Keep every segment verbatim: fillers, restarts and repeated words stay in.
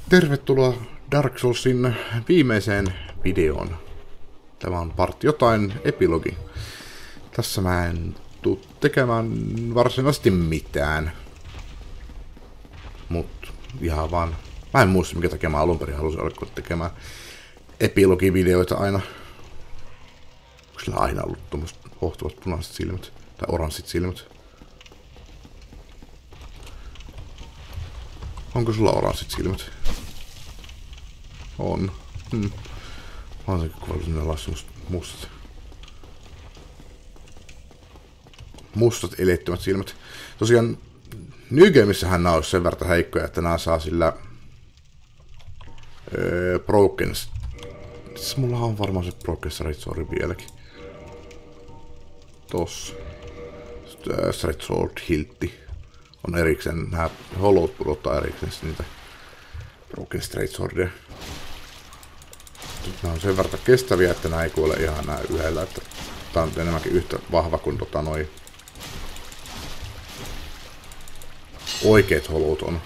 Tervetuloa Dark Soulsin viimeiseen videoon. Tämä on part jotain epilogi. Tässä mä en tuu tekemään varsinaisesti mitään. Mut ihan vaan... Mä en muista mikä takia mä alun perin halusin alkaa tekemään epilogivideoita aina. Onko sillä aina ollut tommoset hohtuvat punaiset silmät? Tai oranssit silmät? Onko sulla oranssit silmät? On. Hmm. Mä oon sekin kuvailu sinne alas semmoset mustat. Mustat eleettömät silmät. Tosiaan New Gameissähän nää olisi sen verran heikkoja, että nää saa sillä öö, Broken... Tässä mulla on varmaan se Broken Straight Sword vieläkin. Tossa. Straight Sword Hiltti. On erikseen, nää Hollowt pudottaa erikseen niitä Broken Straight Swordia. Nää on sen verran kestäviä, että nää ei kuole ihan nää yhdellä, että tää on enemmänkin yhtä vahva kuin tota noi oikeet Hollowt on.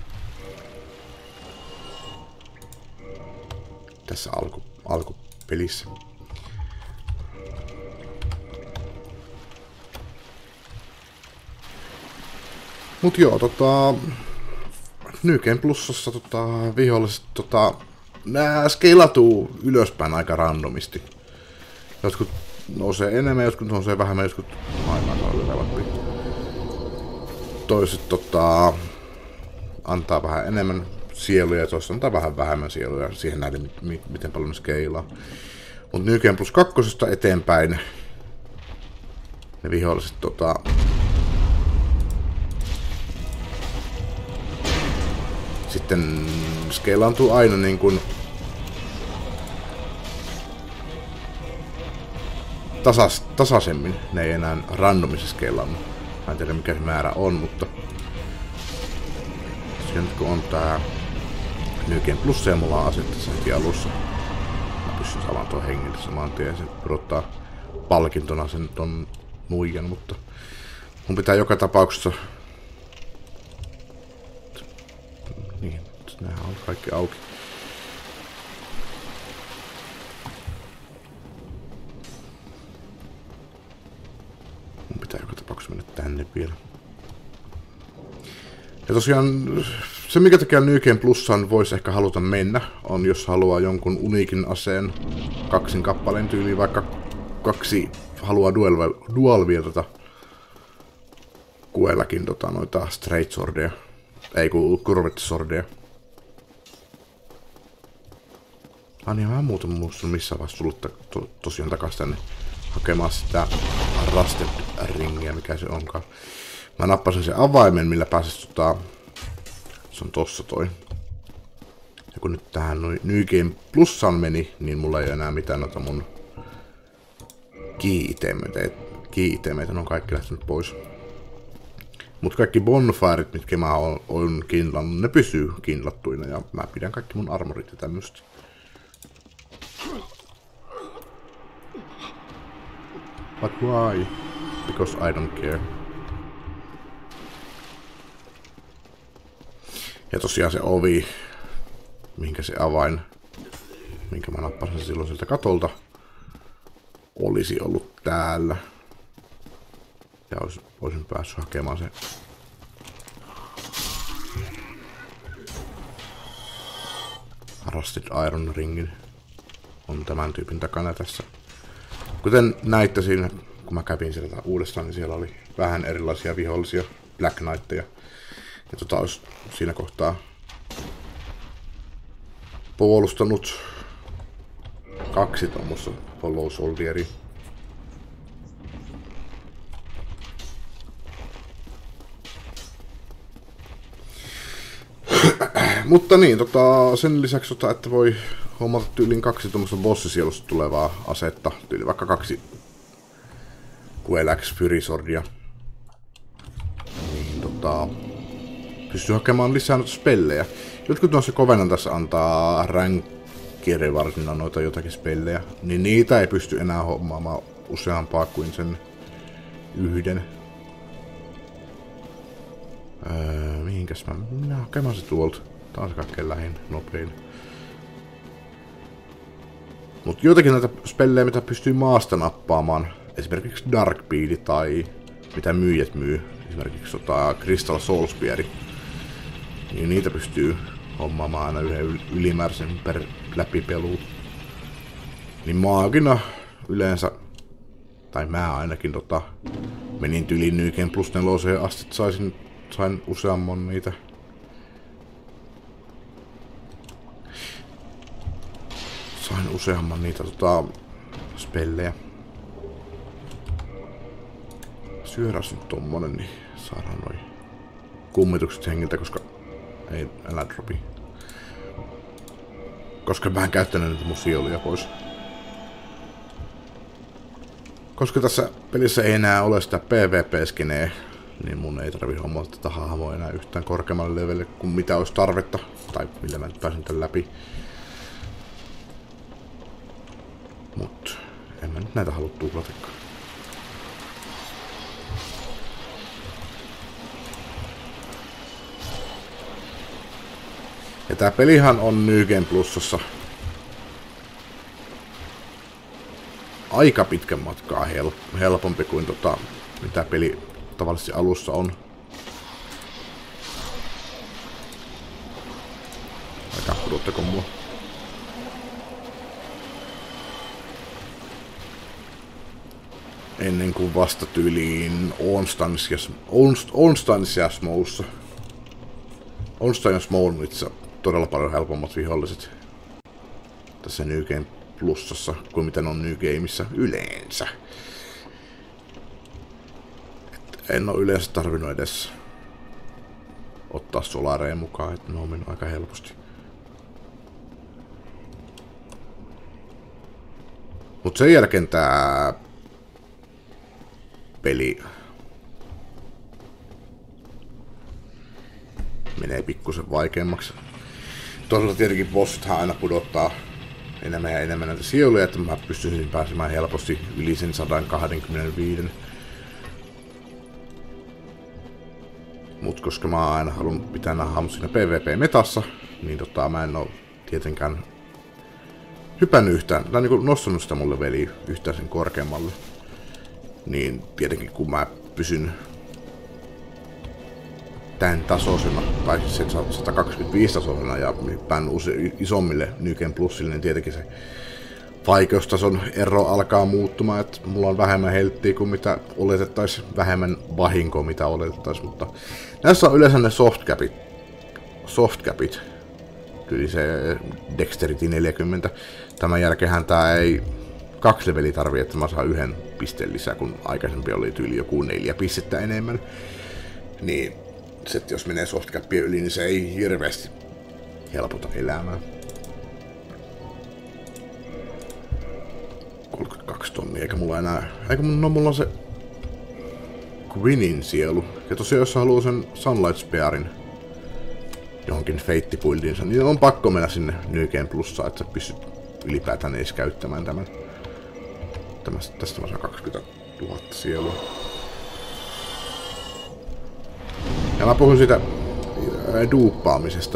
Tässä alku, alkupelissä. Mut joo, tota... New Game Plusassa tota, viholliset tota... Nää skeilatuu ylöspäin aika randomisti. Jotkut nousee enemmän, jotkut nousee vähemmän, jotkut aivan levelämpi. Toiset tota... Antaa vähän enemmän sieluja ja toiset antaa vähän vähemmän sieluja. Siihen näiden, miten paljon ne skeilaa. Mut New Game Plus kakkosesta eteenpäin... Ne viholliset tota... Sitten skeilaantuu aina niin kuin tasas, tasaisemmin. Ne ei enää randomissa skeilaannu. Mä en tiedä mikä se määrä on, mutta nyt kun on tää New Game Plus ja mulla on asettu sen heti alussa. Mä pystyn saamaan tuon hengille saman tien ja se pudottaa palkintona sen ton nuijan, mutta mun pitää joka tapauksessa niin, nämä on kaikki auki. Mun pitää joka tapauksessa mennä tänne vielä. Ja tosiaan se mikä takia New Game Plussaan voisi ehkä haluta mennä, on jos haluaa jonkun uniikin aseen kaksin kappaleen tyyliin, vaikka kaksi haluaa dual, dual wieldata kuellakin tota, noita straight swordia. Ei kun curved swordia. Ah niin, mä muuten muistan missään vaiheessa tullut to, tosiaan takas tänne hakemaan sitä rusted ringiä, mikä se onkaan. Mä nappasin sen avaimen, millä pääsis tota... Se on tossa toi. Ja kun nyt tähän New Game Plussaan meni, niin mulla ei ole enää mitään noita mun key-itemeitä. Key-itemeitä, ne on kaikki lähtenyt pois. Mut kaikki bonfiret, mitkä mä oon, oon kindlannut, ne pysyy kindlattuina ja mä pidän kaikki mun armorit ja tämmöstä. But why? Because I don't care. Ja tosiaan se ovi, minkä se avain, minkä mä nappasin silloin sieltä katolta, olisi ollut täällä. Ja olisin päässyt hakemaan se. Rusted Iron Ringin. On tämän tyypin takana tässä. Kuten näitte siinä, kun mä kävin sieltä uudestaan, niin siellä oli vähän erilaisia vihollisia, Black Knightteja. Ja tota olisi siinä kohtaa puolustanut kaksi tommoista Hollow Soldieria. Mutta niin, tota, sen lisäksi, tota, että voi hommata tyylin kaksi tuommoista bossisielusta tulevaa asetta, tyyli vaikka kaksi Q L X Fury Swordia, niin tota, pystyy hakemaan lisää noita spellejä. Jotkut noissa kovennan tässä antaa rankkerivarsinna noita jotakin spellejä, niin niitä ei pysty enää hommaamaan useampaa kuin sen yhden. Öö, mihinkäs mä... Minä hakemaan se tuolta. Tää on se kaikkein lähin, nopein. Mut joitakin näitä spellejä, mitä pystyy maasta nappaamaan, esimerkiksi Darkbeard tai mitä myyjät myy, esimerkiksi tota Crystal Soulspear, niin niitä pystyy hommaamaan aina yhden ylimääräisen per läpipeluun. Niin maagina yleensä, tai mä ainakin tota, menin tyliin Nyken plus neloseen asti, että saisin, sain useamman niitä. Sain useamman niitä tota, spellejä. Syöräs nyt tommonen, niin saadaan noin kummitukset hengiltä, koska ei älä dropi. Koska mä en käyttänyt niitä mun sieluja pois. Koska tässä pelissä ei enää ole sitä PvP-skeneä, niin mun ei tarvi hommata tätä hahmoa enää yhtään korkeammalle levelille kuin mitä olisi tarvetta. Tai millä mä nyt pääsin tän läpi. Mut en mä nyt näitä halua tuhlatakaan. Ja tää pelihan on New Game Plusassa aika pitkän matkaa help helpompi kuin tota, mitä peli tavallisesti alussa on. Aika pudottako mua. Ennen kuin vasta tyyliin Onstanismoussa. Onstanismoussa todella paljon helpommat viholliset tässä New Game Plusassa kuin mitä ne on New Gameissa yleensä. Et en oo yleensä tarvinnut edes ottaa solareja mukaan, että ne on mennyt aika helposti. Mut sen jälkeen tää peli menee pikkusen vaikeammaksi. Toisaalta tietenkin bossithan aina pudottaa enemmän ja enemmän näitä sieluja, että mä pystyisin pääsemään helposti yli sen sata kaksikymmentäviisi. Mut koska mä oon aina halunnut pitää nämä hahmot siinä PvP-metassa, niin tota mä en oo tietenkään hypännyt yhtään, tai niinku nostanut sitä mun leveliä yhtään sen korkeammalle. Niin tietenkin kun mä pysyn tämän tasoisena, tai sen sata kaksikymmentäviisi tasoisena ja hyppään isommille New Game Plusille, niin tietenkin se vaikeustason ero alkaa muuttumaan, että mulla on vähemmän helttiä kuin mitä oletettaisiin, vähemmän vahinkoa mitä oletettaisiin, mutta näissä on yleensä ne softcapit, softcapit, eli se Dexterity neljäkymmentä. Tämän jälkeen tää ei kaksi leveliä tarvii, että mä saan yhden pisteen lisää, kun aikaisempi oli tyyli joku neljä pistettä enemmän. Niin se, jos menee softcapien yli, niin se ei hirveästi helpota elämää. kolmekymmentäkaksi tonnia, eikä mulla enää... Eikä no, mulla on se Gwinin sielu. Ja tosiaan, jos haluaa sen Sunlight Spearin johonkin feittipuildiinsa, niin on pakko mennä sinne New Game Plussaan, että sä pystyt ylipäätään edes käyttämään tämän. Tästä, tästä mä saan kaksikymmentätuhatta sielua. Ja mä puhun siitä duuppaamisesta.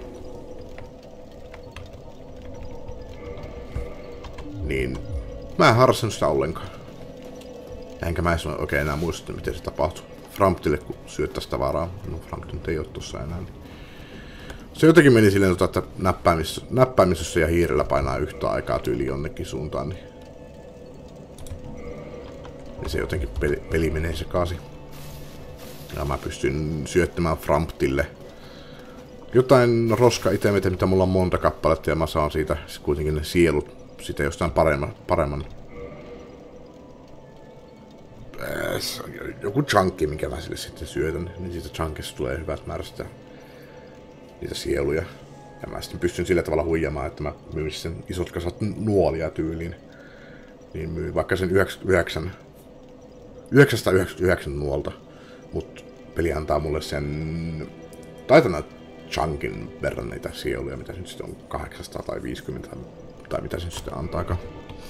Niin mä en harrastanut sitä ollenkaan. Enkä mä en oikein enää muista, miten se tapahtui. Framptille kun syöttäisi tavaraa. No Frampt nyt ei oo tossa enää. Se jotenkin meni silleen, että näppäimisessä, näppäimisessä ja hiirellä painaa yhtä aikaa tyyli jonnekin suuntaan. Niin, niin se jotenkin peli, peli menee sekaisin. Ja mä pystyn syöttämään Framptille jotain roska-itemeitä, mitä mulla on monta kappaletta, ja mä saan siitä kuitenkin ne sielut sitä jostain paremman, paremman joku chunki, minkä mä sille sitten syötän, niin siitä chunkista tulee hyvät määrät sitä, niitä sieluja. Ja mä sitten pystyn sillä tavalla huijamaan, että mä myyn sen isot kasat nuolia tyyliin. Niin myyn vaikka sen yhdeksänsataayhdeksänkymmentäyhdeksän nuolta. Mut peli antaa mulle sen taitana chunkin verran niitä sieluja, mitä se nyt sitten on kahdeksansataa tai viisikymmentä tai mitä se nyt sitten antaakaan.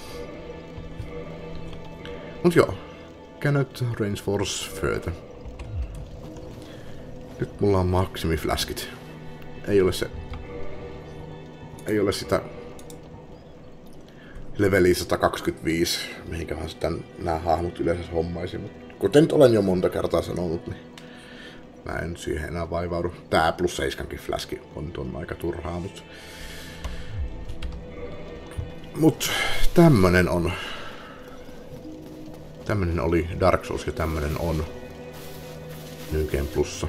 Mut joo, cannot range force further. Nyt mulla on maksimifläskit. ei ole se... Ei ole sitä... Leveliä sata kaksikymmentäviisi, mihinkähän sitä nämä hahmot yleensä hommaisi, mutta kuten nyt olen jo monta kertaa sanonut, niin mä en siihen enää vaivaudu. Tää plus seitsemänkin flaski on tuon aika turhaa, mutta... Mut tämmönen on... Tämmönen oli Dark Souls ja tämmönen on New Game Plussa.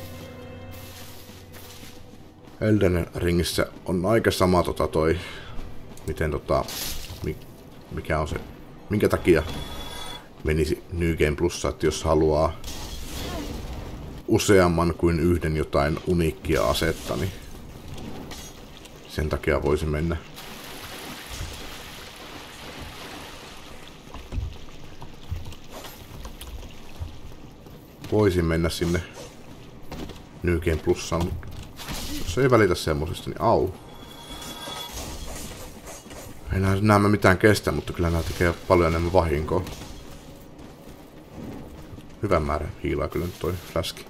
Elden Ringissä on aika sama tota toi... Miten tota... Mikä on se... Minkä takia menisi New Game Plussa, että jos haluaa useamman kuin yhden jotain uniikkia asetta, niin sen takia voisi mennä. Voisin mennä sinne New Game Plussaan, mutta jos ei välitä semmosesta, niin au. Ei nämä mitään kestä, mutta kyllä nämä tekee paljon enemmän vahinkoa. Hyvän määrä hiilaa kyllä nyt toi flaski.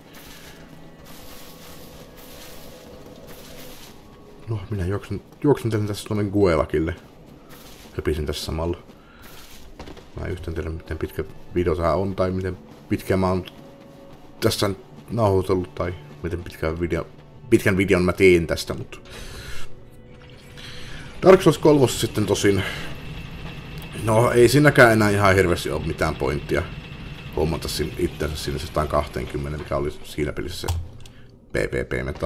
No, minä juoksen, juoksentelin tässä tuonne Guelakille. Höpisin tässä samalla. Mä en yhtään tiedä, miten pitkä video tää on, tai miten pitkä mä oon tässä nauhoitellut, tai miten pitkän, video, pitkän videon mä teen tästä, mutta... Dark Souls kolme sitten tosin... No, ei siinäkään enää ihan hirveästi ole mitään pointtia hommata itsensä sinne sata kaksikymmentä, mikä oli siinä pelissä se PvP-meta.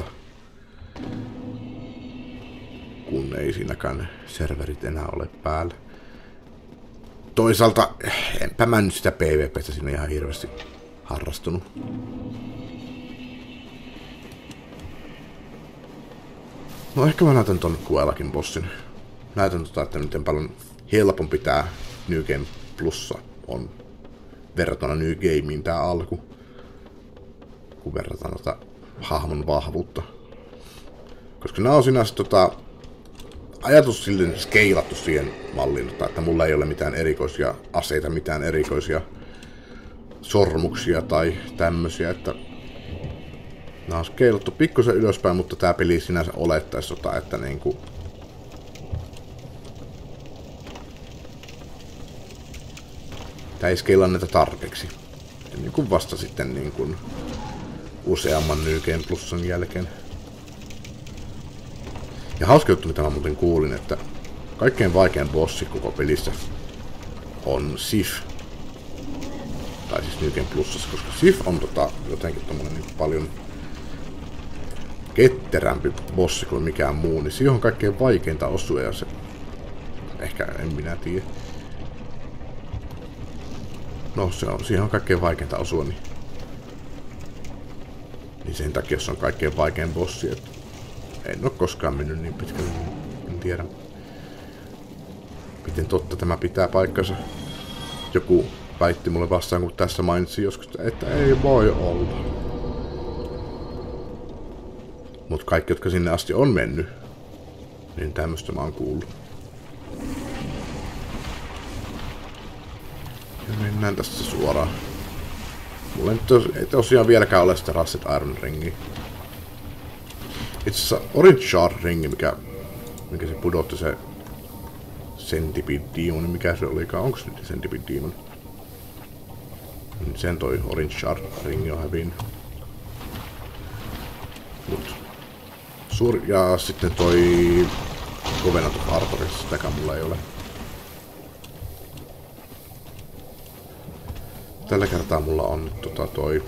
Kun ei siinäkään serverit enää ole päällä. Toisaalta enpä mä nyt sitä PvPtä sinne ihan hirveästi harrastunut. No ehkä mä näytän ton Guelakin bossin. Näytän tota, että miten paljon helpompi tää New Game Plussa on verrattuna New Gameen tää alku. Kun verrataan tota hahmon vahvuutta. Koska nää on sinänsä tota... Ajatus silleen skeilattu siihen malliin, että mulla ei ole mitään erikoisia aseita, mitään erikoisia sormuksia tai tämmösiä, että nää on skeilattu pikkusen ylöspäin, mutta tää peli sinänsä olettaisi, että niinku... Tää ei skeilaa näitä tarpeeksi. Ja niin kuin vasta sitten niin kuin useamman New Game Plusan jälkeen. Ja hauska juttu, mitä mä muuten kuulin, että kaikkein vaikein bossi koko pelissä on Sif. Tai siis New Game Plusassa, koska Sif on tota, jotenkin tommonen niin paljon ketterämpi bossi kuin mikään muu, niin siihen on kaikkein vaikeinta osua ja se... Ehkä en minä tiedä. No, se on, siihen on kaikkein vaikeinta osua, niin... Niin sen takia se on kaikkein vaikein bossi, että... En oo koskaan mennyt niin pitkälle, niin en tiedä. Miten totta tämä pitää paikkansa. Joku väitti mulle vastaan, kun tässä mainitsin joskus, että ei voi olla. Mut kaikki, jotka sinne asti on mennyt, niin tämmöstä mä oon kuullut. Ja mennään tästä suoraan. Mulla ei, tos, ei tosiaan vieläkään ole sitä Rusted Iron Ringiä. Itse asiassa Orange Shard Ringi, mikä, mikä se pudotti se Centipede Demon, mikä se olikaan, onko se nyt Centipede Demon? Sen toi Orange Shard Ringi on hävinnyt. Mut suur... Ja sitten toi Covenant of Arthurissa, sitäkään mulla ei ole. Tällä kertaa mulla on nyt tota toi...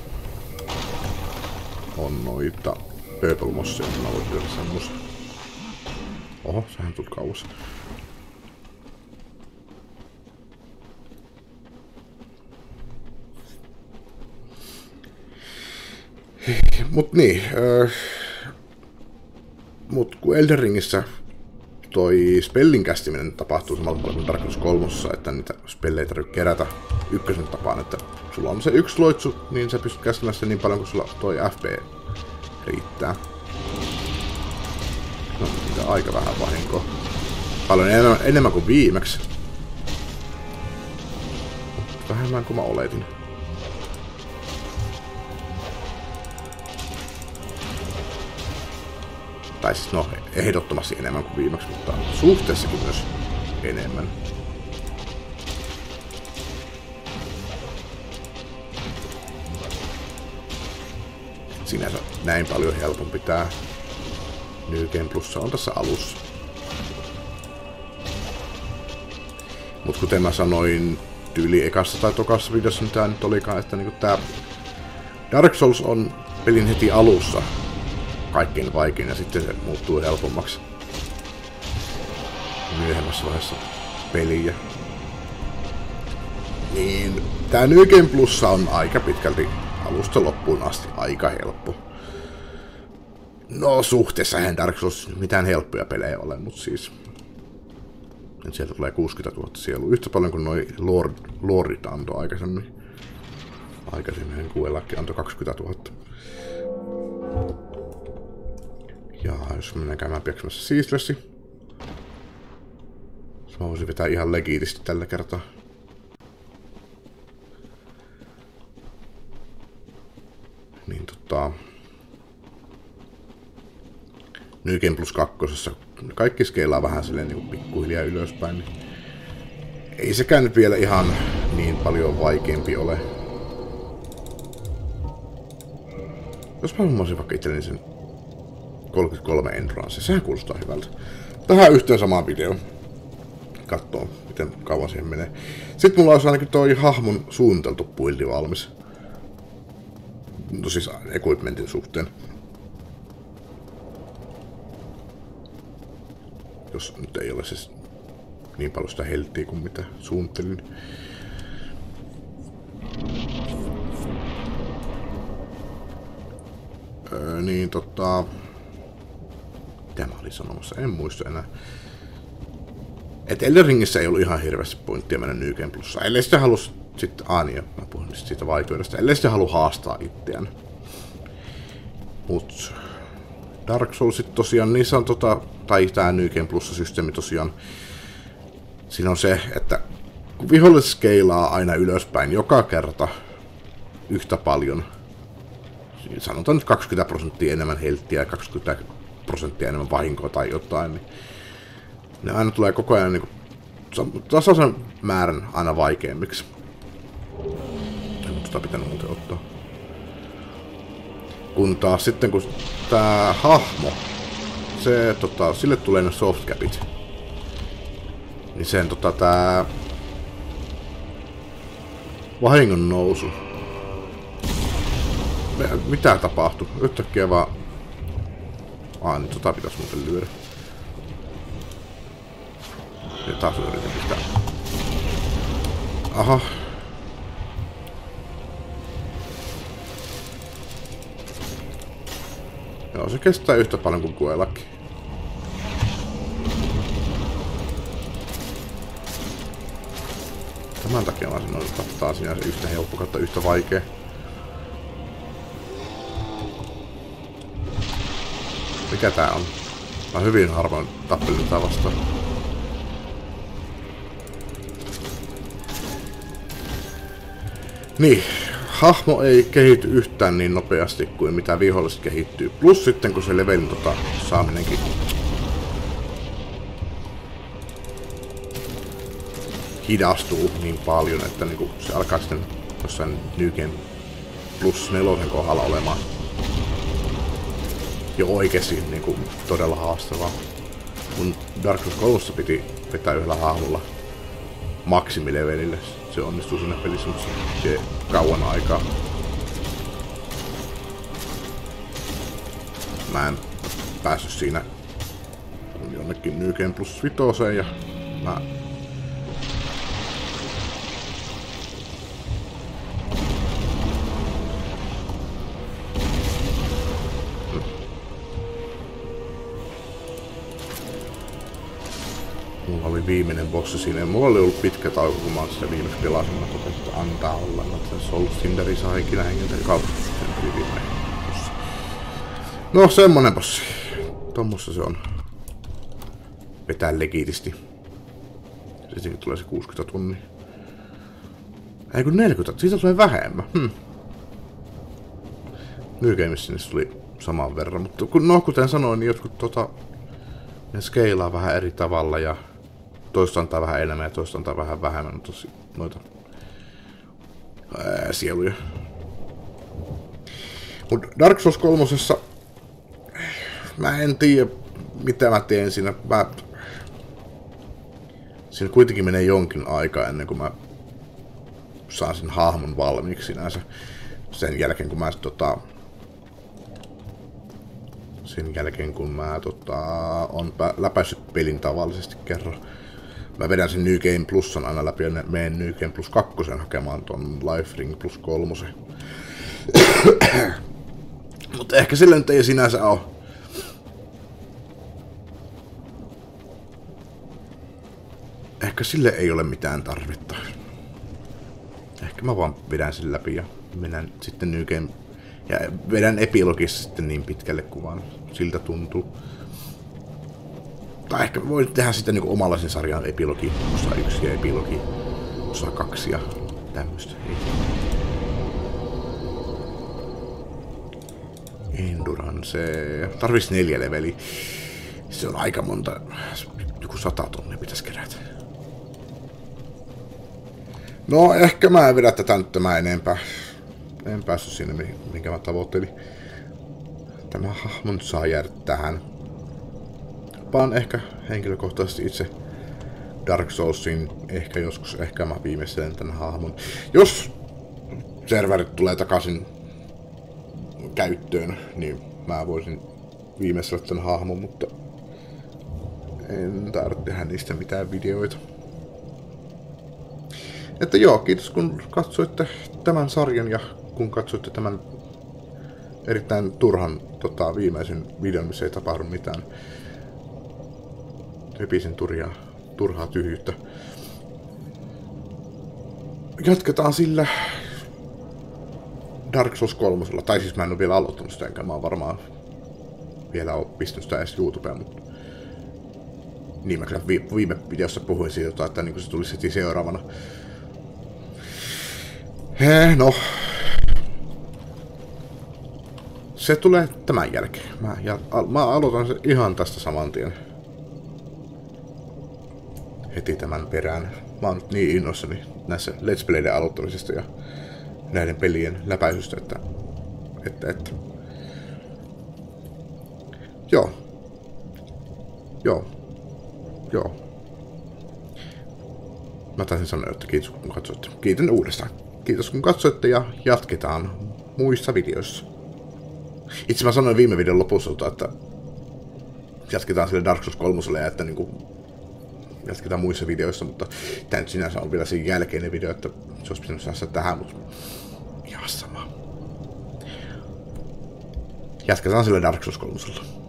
On noita... Purple Mossia, niin mä voin tehdä semmoista. Oho, sehän tuli kauas. Mut niin, äh, mut kun Elden Ringissä toi spellin kästiminen tapahtuu samalla tavalla kuin Dark Souls kolmossa, että niitä spellejä ei tarvitse kerätä ykkösen tapaan, että sulla on se yksi loitsu, niin sä pystyt kästimään sitä niin paljon kuin sulla toi F P riittää. No, mitä aika vähän vahinkoa. Paljon enemmän, enemmän kuin viimeksi. Vähemmän kuin mä oletin. Tai siis no, ehdottomasti enemmän kuin viimeksi, mutta suhteessakin myös enemmän. Sinänsä näin paljon helpompi tää New Game Plus on tässä alussa. Mut kuten mä sanoin tyyli ekassa tai tokassa videossa, mitä nyt olikaan, että niinku tää Dark Souls on pelin heti alussa kaikkein vaikein ja sitten se muuttuu helpommaksi myöhemmässä vaiheessa peliä. Niin tää New Game Plus on aika pitkälti alusta loppuun asti aika helppo. No suhteessa eihän Dark Souls mitään helppoja pelejä ole, mutta siis sieltä tulee kuusikymmentätuhatta sielua. Yhtä paljon kuin noi Lord, Lordit antoi aikaisemmin. Aikaisemmin Kuelakki antoi kaksikymmentätuhatta. Ja jos mennään käymään pieksemässä Seastlessi. Mä voisin vetää ihan legitisti tällä kertaa. Niin tota... New Game Plus kakkosessa kaikki skeilaa vähän silleen niin pikkuhiljaa ylöspäin. Niin ei sekään nyt vielä ihan niin paljon vaikeampi ole. Jos mä hommasin vaikka itselleni sen kolmekymmentäkolme Endurance, sehän kuulostaa hyvältä. Tähän yhteen samaan videoon. Kattoo, miten kauan siihen menee. Sitten mulla olisi ainakin toi hahmon suunniteltu buildi valmis. No siis equipmentin suhteen. Jos nyt ei ole siis niin paljon sitä helttiä kuin mitä suunnittelin. Öö, niin tota... Mitä mä olin sanomassa? En muista enää. Et Elden Ringissä ei ollut ihan hirveästi pointtia mennä New Game Plussa. Ellei sitä halus sitten... Aah niin, mä puhun siitä vaikeudesta. Ellei sitä halua haastaa itseään. Mut... Dark Soulsit tosiaan, niissä on tota... Tai tää New Game Plus-systeemi tosiaan. Siinä on se, että kun viholliset skeilaa aina ylöspäin joka kerta yhtä paljon. Sanotaan nyt kaksikymmentä prosenttia enemmän helttiä ja kaksikymmentä prosenttia enemmän vahinkoa tai jotain. Niin ne aina tulee koko ajan niin kuin, tasaisen määrän aina vaikeammiksi. En ole sitä pitänyt muuten ottaa. Kun taas sitten kun tää hahmo, se, tota, sille tulee ne softcapit. Niin sen tota tää vahingon nousu. Mitä tapahtui? Yhtäkkiä vaan... Aa, niin tota pitäis muuten lyödä. Ja taas yritin pistää. Aha. Joo, se kestää yhtä paljon kuin Kuelakki. Tämän takia mä sanoin, että tää on sinänsä yhtä helppo kautta yhtä vaikea. Mikä tää on? Mä hyvin harvoin tappelin tää vastaan. Niin, hahmo ei kehity yhtään niin nopeasti kuin mitä viholliset kehittyy. Plus sitten kun se levelin tota, saaminenkin hidastuu niin paljon, että niinku se alkaa sitten jossain New Game Plus nelosen kohdalla olemaan jo oikeesti niinku todella haastavaa. Kun Dark Souls kolme piti vetää yhdellä hahmolla maksimilevelille. Se onnistuu siinä pelissä, mutta se kauan aikaa. Mä en päässyt siinä jonnekin New Game Plus vitoseen ja mä mulla oli viimeinen bossi siinä. Mulla oli ollut pitkä tauko, kun mä oon sitä viimeksi pelasin. Mä totesin, että antaa olla. Mä sen Soul Cinderi saa ikinä hengeltä kautta. Sen tuli viimeinen bossi. No, semmonen bossi. Tommossa se on. Vetää legitisti. Sitten tulee se kuusikymmentä tunnia. Ei kun neljäkymmentä. Siitä tulee vähemmän. Hmm. New Gameissa sinne tuli saman verran. Mutta kun, no, kuten sanoin, niin jotkut tota, ne skeilaa vähän eri tavalla ja toista antaa vähän enemmän ja toista antaa vähän vähemmän tosi, noita ää, sieluja. Mut Dark Souls kolmosessa mä en tiedä mitä mä teen siinä. Mä... Siinä kuitenkin menee jonkin aikaa ennen kuin mä saan sen hahmon valmiiksi sinänsä. Sen jälkeen kun mä tota... Sen jälkeen kun mä tota... on läpäissyt pelin tavallisesti kerran. Mä vedän sen New Game Plusan aina läpi ja menen New Game Plus kakkosen hakemaan ton Life Ring Plus kolmosen. Mutta ehkä sillä nyt ei sinänsä oo. Ehkä sille ei ole mitään tarvetta. Ehkä mä vaan vedän sen läpi ja mennään sitten New Game. Ja vedän epilogissa sitten niin pitkälle kuin vaan siltä tuntuu. Tai ehkä voin tehdä sitten niinku omanlaisen sarjan epilogi, osa yksi ja epilogi, osa kaksi ja tämmöstä. Endurance. Tarvis neljä leveliä. Se on aika monta. Joku sata tonnia pitäisi kerätä. No ehkä mä en vedä tätä nyt tämän enempää. En päässyt sinne, minkä mä tavoittelin. Tämä hahmo nyt saa jäädä tähän. Vaan ehkä henkilökohtaisesti itse Dark Soulsin. Ehkä joskus, ehkä mä viimeistelen tämän hahmon. Jos serverit tulee takaisin käyttöön, niin mä voisin viimeistellä tämän hahmon, mutta en tarvitse tehdä niistä mitään videoita. Että joo, kiitos kun katsoitte tämän sarjan ja kun katsoitte tämän erittäin turhan tota, viimeisen videon, missä ei tapahdu mitään. Repisen turhaa, turhaa tyhjyyttä. Jatketaan sillä Dark Souls kolmosella. Tai siis mä en ole vielä aloittanut sitä, enkä mä oon varmaan vielä ole pistänyt sitä edes YouTubeen, mutta niin mä kyllä viime videossa puhuin siitä, että niin se tulisi heti seuraavana. He, no. Se tulee tämän jälkeen. Mä, ja, al, mä aloitan sen ihan tästä saman tien. Heti tämän perään. Mä oon nyt niin innoissani näissä Let's Playden aloittamisesta ja näiden pelien läpäisystä, että... että, että. Joo. Joo. Joo. Mä taisin sanoa, että kiitos kun katsoitte. Kiitän uudestaan. Kiitos kun katsoitte ja jatketaan muissa videoissa. Itse mä sanoin viime videon lopussa, että jatketaan sille Dark Souls kolmoselle ja että niinku jatketaan muissa videoissa, mutta tää nyt sinänsä on vielä sen jälkeinen video, että se olisi pitänyt saada tähän, mutta ihan sama. Jatketaan sille Dark Souls kolmosella.